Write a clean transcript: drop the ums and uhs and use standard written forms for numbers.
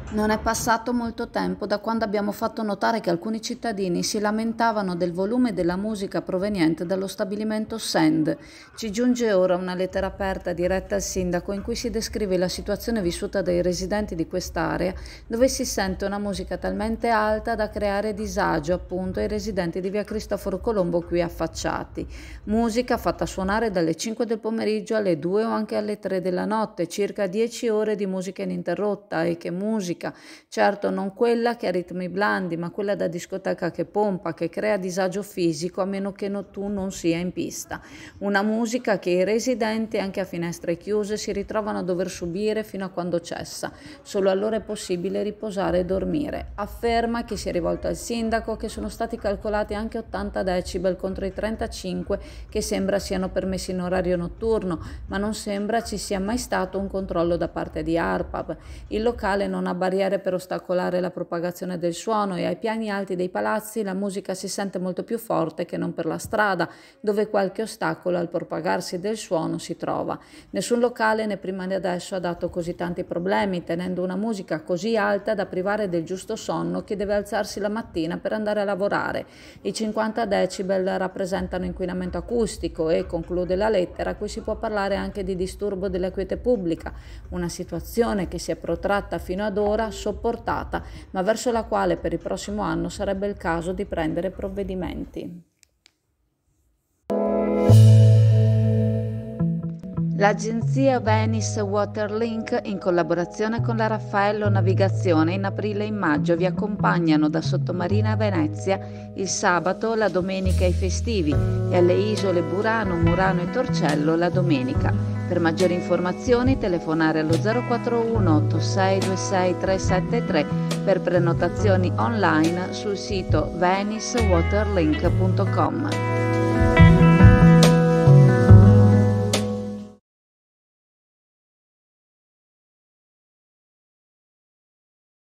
Non è passato molto tempo da quando abbiamo fatto notare che alcuni cittadini si lamentavano del volume della musica proveniente dallo stabilimento Send. Ci giunge ora una lettera aperta diretta al sindaco in cui si descrive la situazione vissuta dai residenti di quest'area, dove si sente una musica talmente alta da creare disagio appunto ai residenti di via Cristoforo Colombo qui affacciati. Musica fatta suonare dalle 5 del pomeriggio alle 2 o anche alle 3 della notte, circa 10 ore di musica ininterrotta. E che musica! Certo non quella che ha ritmi blandi, ma quella da discoteca che pompa, che crea disagio fisico a meno che tu non sia in pista. Una musica che i residenti, anche a finestre chiuse, si ritrovano a dover subire fino a quando cessa. Solo allora è possibile riposare e dormire. Afferma chi si è rivolto al sindaco che sono stati calcolati anche 80 decibel contro i 35 che sembra siano permessi in orario notturno, ma non sembra ci sia mai stato un controllo da parte di ARPAB. Il locale non ha barriere per ostacolare la propagazione del suono e ai piani alti dei palazzi la musica si sente molto più forte che non per la strada, dove qualche ostacolo al propagarsi del suono si trova. Nessun locale né prima di adesso ha dato così tanti problemi, tenendo una musica così alta da privare del giusto sonno chi deve alzarsi la mattina per andare a lavorare. I 50 decibel rappresentano inquinamento acustico e, conclude la lettera, qui si può parlare anche di disturbo della quiete pubblica, una situazione che si è protratta fino ad ora sopportata, ma verso la quale per il prossimo anno sarebbe il caso di prendere provvedimenti. L'agenzia Venice Waterlink, in collaborazione con la Raffaello Navigazione, in aprile e in maggio vi accompagnano da Sottomarina a Venezia il sabato, la domenica e i festivi e alle isole Burano, Murano e Torcello la domenica. Per maggiori informazioni telefonare allo 041 8626 373 per prenotazioni online sul sito venicewaterlink.com.